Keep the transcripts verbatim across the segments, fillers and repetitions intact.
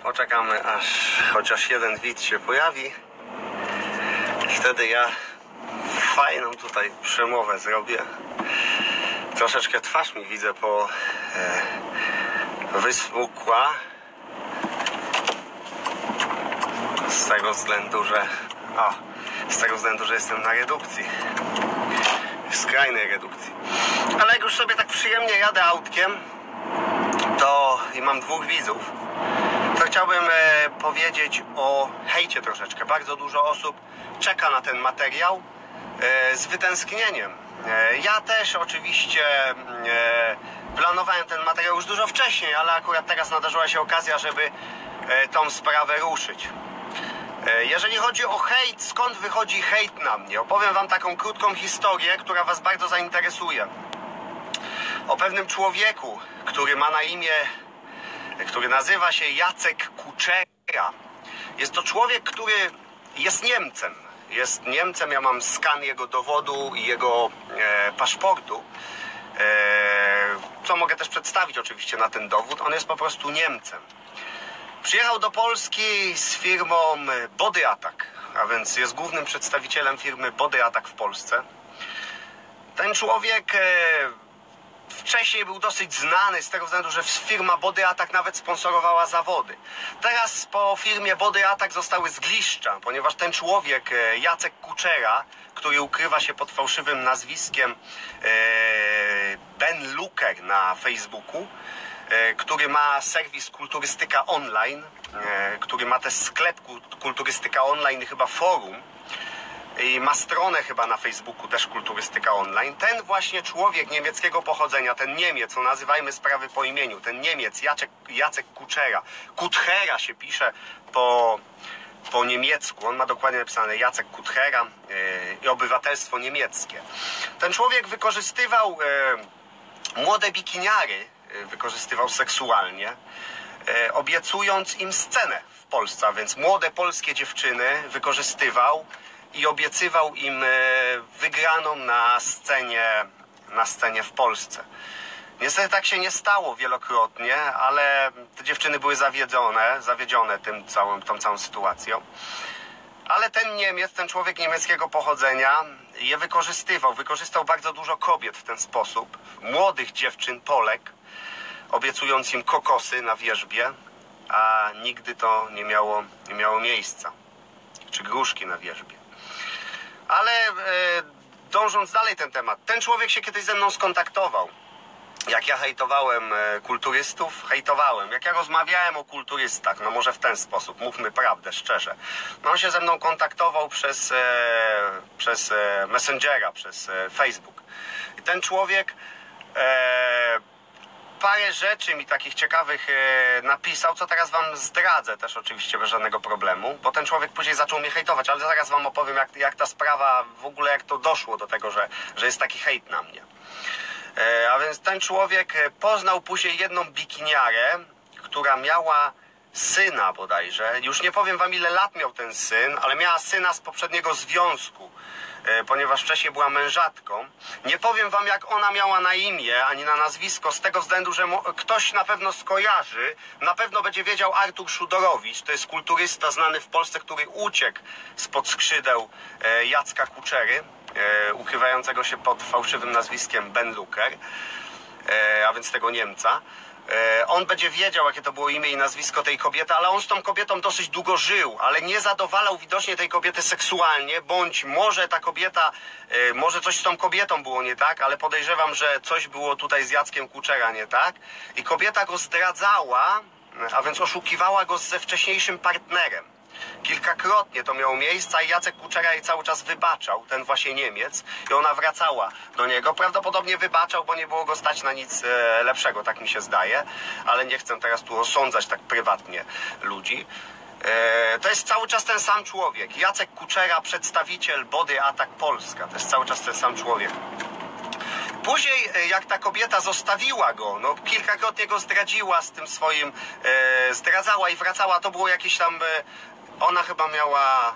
Poczekamy, aż chociaż jeden widz się pojawi. I wtedy ja fajną tutaj przemowę zrobię. Troszeczkę twarz mi widzę po e, wysmukła. Z tego względu, że o, z tego względu, że jestem na redukcji. Skrajnej redukcji. Ale jak już sobie tak przyjemnie jadę autkiem, to i mam dwóch widzów, to chciałbym e, powiedzieć o hejcie troszeczkę. Bardzo dużo osób czeka na ten materiał e, z wytęsknieniem. E, ja też oczywiście e, planowałem ten materiał już dużo wcześniej, ale akurat teraz nadarzyła się okazja, żeby e, tą sprawę ruszyć. E, jeżeli chodzi o hejt, skąd wychodzi hejt na mnie? Opowiem wam taką krótką historię, która was bardzo zainteresuje. O pewnym człowieku, który ma na imię, który nazywa się Jacek Kuczera. Jest to człowiek, który jest Niemcem. Jest Niemcem, ja mam skan jego dowodu i jego e, paszportu. E, co mogę też przedstawić oczywiście na ten dowód. On jest po prostu Niemcem. Przyjechał do Polski z firmą Body Attack, a więc jest głównym przedstawicielem firmy Body Attack w Polsce. Ten człowiek e, wcześniej był dosyć znany z tego względu, że firma Body Attack nawet sponsorowała zawody. Teraz po firmie Body Attack zostały zgliszcza, ponieważ ten człowiek, Jacek Kuczera, który ukrywa się pod fałszywym nazwiskiem Ben Luker na Facebooku, który ma serwis Kulturystyka Online, który ma też sklep Kulturystyka Online i chyba forum, i ma stronę chyba na Facebooku też Kulturystyka Online. Ten właśnie człowiek niemieckiego pochodzenia, ten Niemiec, no nazywajmy sprawy po imieniu, ten Niemiec, Jacek, Jacek Kuczera, Kuthera się pisze po, po niemiecku, on ma dokładnie napisane Jacek Kuthera yy, i obywatelstwo niemieckie. Ten człowiek wykorzystywał yy, młode bikiniary, yy, wykorzystywał seksualnie, yy, obiecując im scenę w Polsce, a więc młode polskie dziewczyny wykorzystywał i obiecywał im wygraną na scenie, na scenie w Polsce. Niestety tak się nie stało wielokrotnie, ale te dziewczyny były zawiedzione, zawiedzione tym całym, tą całą sytuacją. Ale ten Niemiec, ten człowiek niemieckiego pochodzenia je wykorzystywał. Wykorzystał bardzo dużo kobiet w ten sposób. Młodych dziewczyn, Polek, obiecując im kokosy na wierzbie, a nigdy to nie miało, nie miało miejsca. Czy gruszki na wierzbie. Ale e, dążąc dalej ten temat, ten człowiek się kiedyś ze mną skontaktował. Jak ja hejtowałem e, kulturystów, hejtowałem. Jak ja rozmawiałem o kulturystach, no może w ten sposób, mówmy prawdę, szczerze. No on się ze mną kontaktował przez, e, przez e, Messengera, przez e, Facebook. I ten człowiek e, parę rzeczy mi takich ciekawych e, napisał, co teraz wam zdradzę też oczywiście bez żadnego problemu, bo ten człowiek później zaczął mnie hejtować, ale zaraz wam opowiem jak, jak ta sprawa, w ogóle jak to doszło do tego, że, że jest taki hejt na mnie. E, a więc ten człowiek poznał później jedną bikiniarę, która miała syna bodajże, już nie powiem wam ile lat miał ten syn, ale miała syna z poprzedniego związku, ponieważ wcześniej była mężatką. Nie powiem wam jak ona miała na imię, ani na nazwisko, z tego względu, że ktoś na pewno skojarzy, na pewno będzie wiedział Artur Szudorowicz, to jest kulturysta znany w Polsce, który uciekł spod skrzydeł Jacka Kuczery, ukrywającego się pod fałszywym nazwiskiem Ben Luker, a więc tego Niemca. On będzie wiedział, jakie to było imię i nazwisko tej kobiety, ale on z tą kobietą dosyć długo żył, ale nie zadowalał widocznie tej kobiety seksualnie, bądź może ta kobieta, może coś z tą kobietą było nie tak, ale podejrzewam, że coś było tutaj z Jackiem Kuczera nie tak. I kobieta go zdradzała, a więc oszukiwała go ze wcześniejszym partnerem. Kilkakrotnie to miało miejsce i Jacek Kuczera jej cały czas wybaczał, ten właśnie Niemiec, i ona wracała do niego. Prawdopodobnie wybaczał, bo nie było go stać na nic e, lepszego, tak mi się zdaje, ale nie chcę teraz tu osądzać tak prywatnie ludzi. E, to jest cały czas ten sam człowiek. Jacek Kuczera, przedstawiciel Body Attack Polska, to jest cały czas ten sam człowiek. Później, jak ta kobieta zostawiła go, no kilkakrotnie go zdradziła z tym swoim, e, zdradzała i wracała, to było jakieś tam, e, ona chyba miała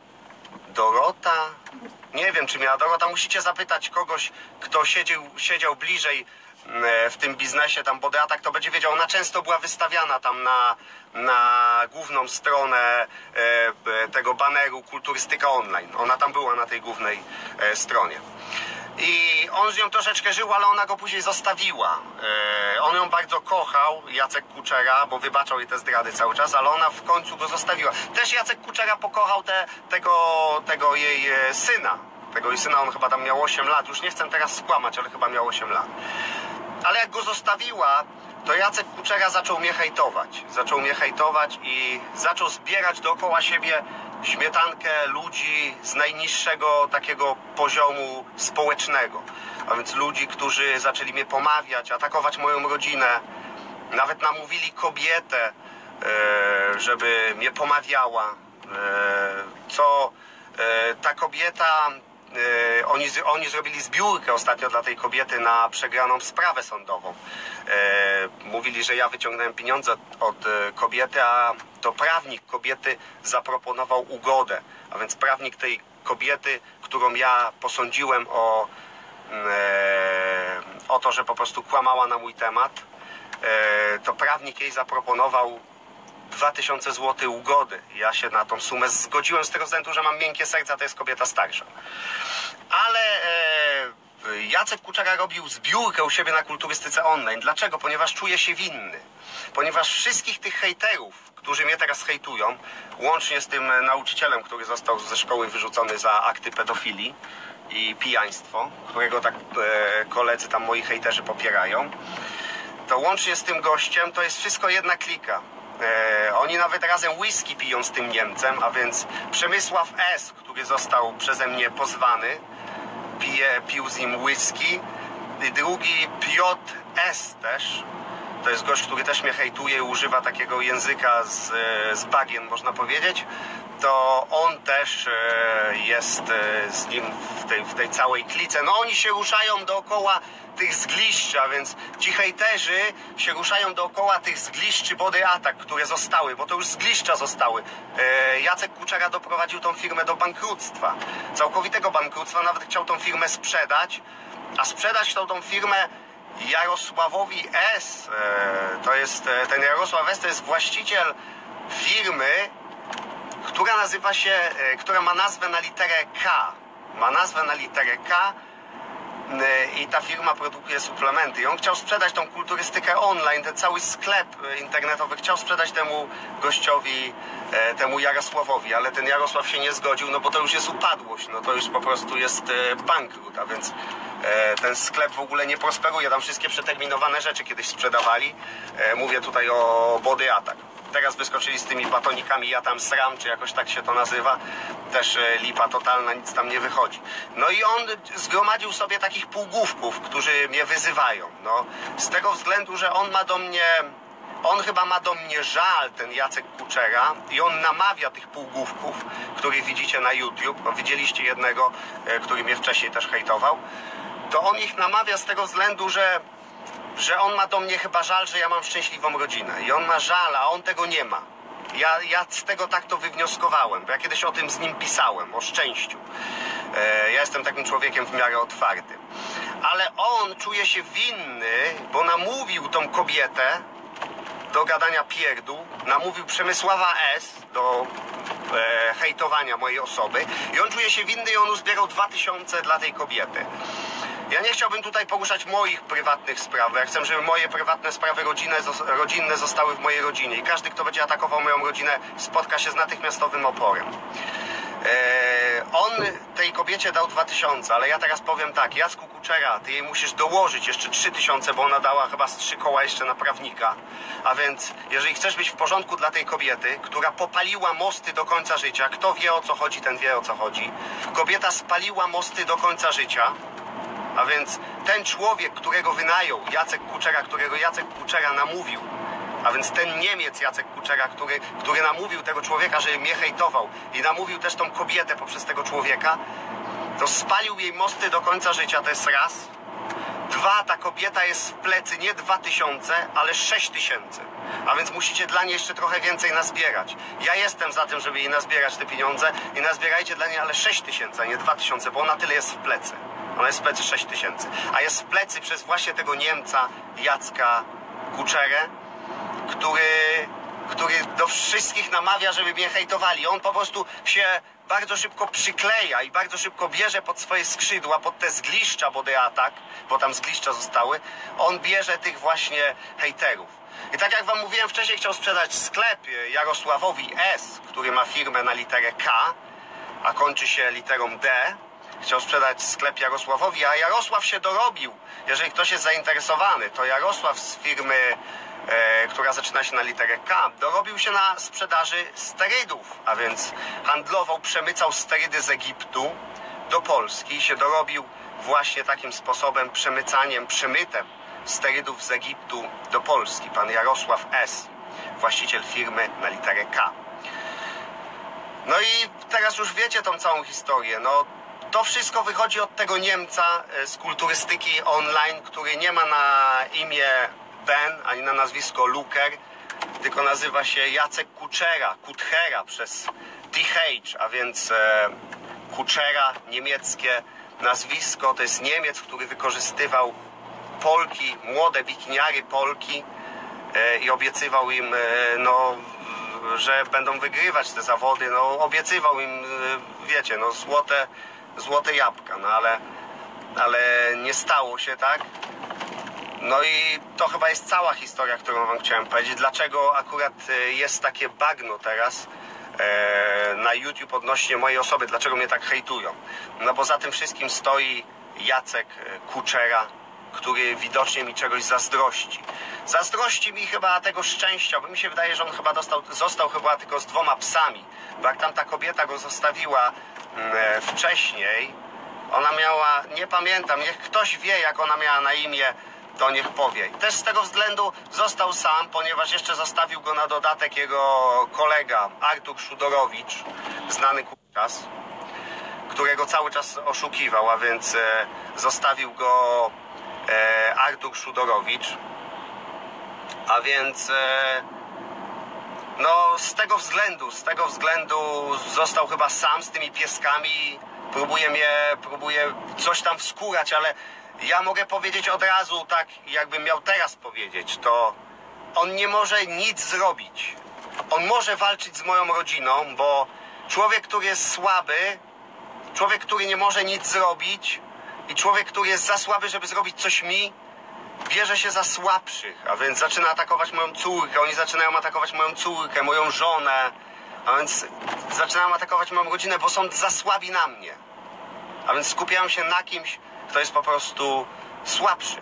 Dorota, nie wiem czy miała Dorota, musicie zapytać kogoś, kto siedział, siedział bliżej w tym biznesie, tam Body Attack, to będzie wiedział, ona często była wystawiana tam na, na główną stronę e, tego baneru Kulturystyka Online. Ona tam była na tej głównej e, stronie. I on z nią troszeczkę żył, ale ona go później zostawiła. E, on ją bardzo kochał, Jacek Kuczera, bo wybaczał jej te zdrady cały czas, ale ona w końcu go zostawiła. Też Jacek Kuczera pokochał te, tego, tego jej e, syna. Tego jej syna, on chyba tam miał osiem lat. Już nie chcę teraz skłamać, ale chyba miał osiem lat. Ale jak go zostawiła, to Jacek Kuczera zaczął mnie hejtować. Zaczął mnie hejtować i zaczął zbierać dookoła siebie śmietankę ludzi z najniższego takiego poziomu społecznego. A więc ludzi, którzy zaczęli mnie pomawiać, atakować moją rodzinę. Nawet namówili kobietę, żeby mnie pomawiała. Co ta kobieta... Oni, oni zrobili zbiórkę ostatnio dla tej kobiety na przegraną sprawę sądową. Mówili, że ja wyciągnąłem pieniądze od, od kobiety, a to prawnik kobiety zaproponował ugodę. A więc prawnik tej kobiety, którą ja posądziłem o, o to, że po prostu kłamała na mój temat, to prawnik jej zaproponował dwa tysiące złotych ugody. Ja się na tą sumę zgodziłem z tego względu, że mam miękkie serca, to jest kobieta starsza. Ale e, Jacek Kuczera robił zbiórkę u siebie na Kulturystyce Online. Dlaczego? Ponieważ czuje się winny. Ponieważ wszystkich tych hejterów, którzy mnie teraz hejtują, łącznie z tym nauczycielem, który został ze szkoły wyrzucony za akty pedofilii i pijaństwo, którego tak e, koledzy tam moi hejterzy popierają, to łącznie z tym gościem to jest wszystko jedna klika. E, oni nawet razem whisky piją z tym Niemcem, a więc Przemysław S., który został przeze mnie pozwany, pije, pił z nim whisky, i drugi Piotr S. też, to jest gość, który też mnie hejtuje i używa takiego języka z, z bagien, można powiedzieć, to on też e, jest e, z nim w tej, w tej całej klice. No oni się ruszają dookoła tych zgliszczy, a więc ci hejterzy się ruszają dookoła tych zgliszczy Body Attack, które zostały, bo to już zgliszcza zostały. E, Jacek Kuczera doprowadził tą firmę do bankructwa, całkowitego bankructwa, nawet chciał tą firmę sprzedać, a sprzedać tą, tą firmę Jarosławowi S. E, to jest, ten Jarosław S. to jest właściciel firmy, która nazywa się, e, która ma nazwę na literę K. Ma nazwę na literę K i ta firma produkuje suplementy. I on chciał sprzedać tą Kulturystykę Online, ten cały sklep internetowy, chciał sprzedać temu gościowi, temu Jarosławowi, ale ten Jarosław się nie zgodził, no bo to już jest upadłość, no to już po prostu jest bankrut, a więc ten sklep w ogóle nie prosperuje, tam wszystkie przeterminowane rzeczy kiedyś sprzedawali. Mówię tutaj o Body Attack. Teraz wyskoczyli z tymi batonikami Ja tam sram, czy jakoś tak się to nazywa. Też lipa totalna, nic tam nie wychodzi. No i on zgromadził sobie takich półgłówków, którzy mnie wyzywają. No, z tego względu, że on ma do mnie... On chyba ma do mnie żal, ten Jacek Kuczera, i on namawia tych półgłówków, których widzicie na YouTube. No, widzieliście jednego, który mnie wcześniej też hejtował. To on ich namawia z tego względu, że że on ma do mnie chyba żal, że ja mam szczęśliwą rodzinę. I on ma żal, a on tego nie ma. Ja, ja z tego tak to wywnioskowałem, bo ja kiedyś o tym z nim pisałem, o szczęściu. E, ja jestem takim człowiekiem w miarę otwartym. Ale on czuje się winny, bo namówił tą kobietę do gadania pierdół, namówił Przemysława S. do e, hejtowania mojej osoby i on czuje się winny i on uzbierał dwa tysiące dla tej kobiety. Ja nie chciałbym tutaj poruszać moich prywatnych spraw. Ja chcę, żeby moje prywatne sprawy rodzinne, rodzinne zostały w mojej rodzinie i każdy, kto będzie atakował moją rodzinę, spotka się z natychmiastowym oporem. Eee, on tej kobiecie dał dwa tysiące, ale ja teraz powiem tak, Jacku Kuczera, ty jej musisz dołożyć jeszcze trzy tysiące, bo ona dała chyba z trzy koła jeszcze na prawnika. A więc, jeżeli chcesz być w porządku dla tej kobiety, która popaliła mosty do końca życia, kto wie o co chodzi, ten wie o co chodzi. Kobieta spaliła mosty do końca życia. A więc ten człowiek, którego wynajął Jacek Kuczera, którego Jacek Kuczera namówił, a więc ten Niemiec Jacek Kuczera, który, który namówił tego człowieka, żeby mnie hejtował i namówił też tą kobietę poprzez tego człowieka, to spalił jej mosty do końca życia, to jest raz. Dwa, ta kobieta jest w plecy nie dwa tysiące, ale sześć tysięcy. A więc musicie dla niej jeszcze trochę więcej nazbierać. Ja jestem za tym, żeby jej nazbierać te pieniądze i nazbierajcie dla niej ale sześć tysięcy, a nie dwa tysiące, bo ona tyle jest w plecy. Ona jest w plecy sześć tysięcy. A jest w plecy przez właśnie tego Niemca Jacka Kuczerę, który, który do wszystkich namawia, żeby mnie hejtowali. On po prostu się bardzo szybko przykleja i bardzo szybko bierze pod swoje skrzydła, pod te zgliszcza Body Attack, bo tam zgliszcza zostały. On bierze tych właśnie hejterów. I tak jak wam mówiłem wcześniej, chciał sprzedać sklep Jarosławowi S., który ma firmę na literę K, a kończy się literą D. Chciał sprzedać sklep Jarosławowi, a Jarosław się dorobił. Jeżeli ktoś jest zainteresowany, to Jarosław z firmy, e, która zaczyna się na literę K, dorobił się na sprzedaży sterydów, a więc handlował, przemycał sterydy z Egiptu do Polski i się dorobił właśnie takim sposobem, przemycaniem, przemytem sterydów z Egiptu do Polski. Pan Jarosław S., właściciel firmy na literę K. No i teraz już wiecie tą całą historię. No, to wszystko wychodzi od tego Niemca z kulturystyki online, który nie ma na imię Ben, ani na nazwisko Luker, tylko nazywa się Jacek Kuczera, Kutchera przez T H, a więc e, Kuczera, niemieckie nazwisko. To jest Niemiec, który wykorzystywał Polki, młode bikiniary Polki e, i obiecywał im, e, no, że będą wygrywać te zawody. No, obiecywał im, e, wiecie, no, złote, złote jabłka, no ale, ale nie stało się tak. No i to chyba jest cała historia, którą wam chciałem powiedzieć. Dlaczego akurat jest takie bagno teraz e, na YouTube odnośnie mojej osoby, dlaczego mnie tak hejtują. No bo za tym wszystkim stoi Jacek Kuczera, który widocznie mi czegoś zazdrości. Zazdrości mi chyba tego szczęścia, bo mi się wydaje, że on chyba dostał, został chyba tylko z dwoma psami. Bo jak tam ta kobieta go zostawiła e, wcześniej, ona miała, nie pamiętam, niech ktoś wie, jak ona miała na imię, to niech powie. Też z tego względu został sam, ponieważ jeszcze zostawił go na dodatek jego kolega Artur Szudorowicz, znany kuras, którego cały czas oszukiwał, a więc e, zostawił go e, Artur Szudorowicz. A więc e, no z tego względu, z tego względu został chyba sam z tymi pieskami. Próbuje mnie, próbuje coś tam wskórać, ale ja mogę powiedzieć od razu, tak jakbym miał teraz powiedzieć, to on nie może nic zrobić. On może walczyć z moją rodziną, bo człowiek, który jest słaby, człowiek, który nie może nic zrobić i człowiek, który jest za słaby, żeby zrobić coś mi, bierze się za słabszych, a więc zaczyna atakować moją córkę, oni zaczynają atakować moją córkę, moją żonę, a więc zaczynają atakować moją rodzinę, bo są za słabi na mnie. A więc skupiają się na kimś, kto jest po prostu słabszy.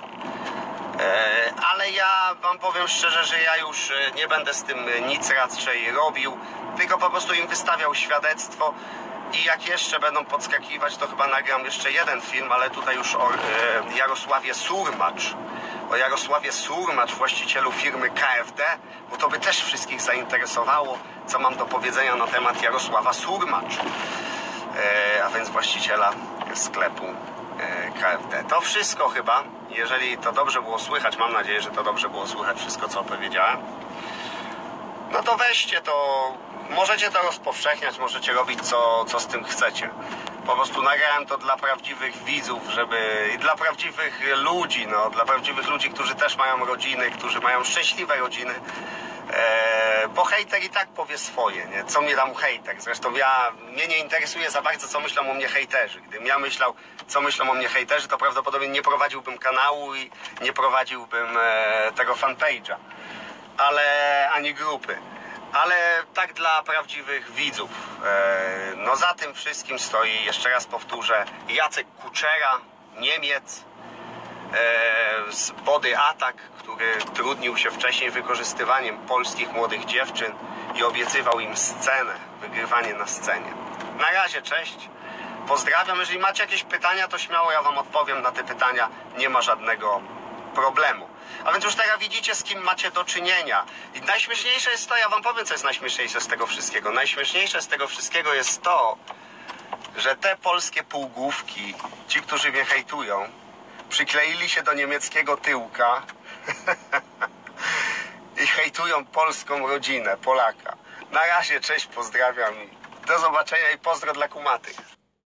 E, ale ja wam powiem szczerze, że ja już nie będę z tym nic raczej robił, tylko po prostu im wystawiał świadectwo i jak jeszcze będą podskakiwać, to chyba nagram jeszcze jeden film, ale tutaj już o e, Jarosławie Surmacz. O Jarosławie Surmacz, właścicielu firmy K F D, bo to by też wszystkich zainteresowało, co mam do powiedzenia na temat Jarosława Surmacz, e, a więc właściciela sklepu K F D. To wszystko chyba, jeżeli to dobrze było słychać, mam nadzieję, że to dobrze było słychać wszystko, co opowiedziałem. No to weźcie to, możecie to rozpowszechniać, możecie robić co, co z tym chcecie. Po prostu nagrałem to dla prawdziwych widzów, żeby i dla prawdziwych ludzi, no, dla prawdziwych ludzi, którzy też mają rodziny, którzy mają szczęśliwe rodziny. Eee, bo hejter i tak powie swoje, nie? Co mnie tam hejter? Zresztą ja, mnie nie interesuje za bardzo, co myślą o mnie hejterzy. Gdybym ja myślał, co myślą o mnie hejterzy, to prawdopodobnie nie prowadziłbym kanału i nie prowadziłbym e, tego fanpage'a, ale ani grupy. Ale tak dla prawdziwych widzów. E, no za tym wszystkim stoi, jeszcze raz powtórzę, Jacek Kuczera, Niemiec, z Body Attack, który trudnił się wcześniej wykorzystywaniem polskich młodych dziewczyn i obiecywał im scenę, wygrywanie na scenie. Na razie, cześć, pozdrawiam. Jeżeli macie jakieś pytania, to śmiało ja wam odpowiem na te pytania, nie ma żadnego problemu. A więc już teraz widzicie, z kim macie do czynienia. I najśmieszniejsze jest to, ja wam powiem, co jest najśmieszniejsze z tego wszystkiego. Najśmieszniejsze z tego wszystkiego jest to, że te polskie półgłówki, ci, którzy mnie hejtują, przykleili się do niemieckiego tyłka i hejtują polską rodzinę, Polaka. Na razie, cześć, pozdrawiam i do zobaczenia i pozdro dla kumatych.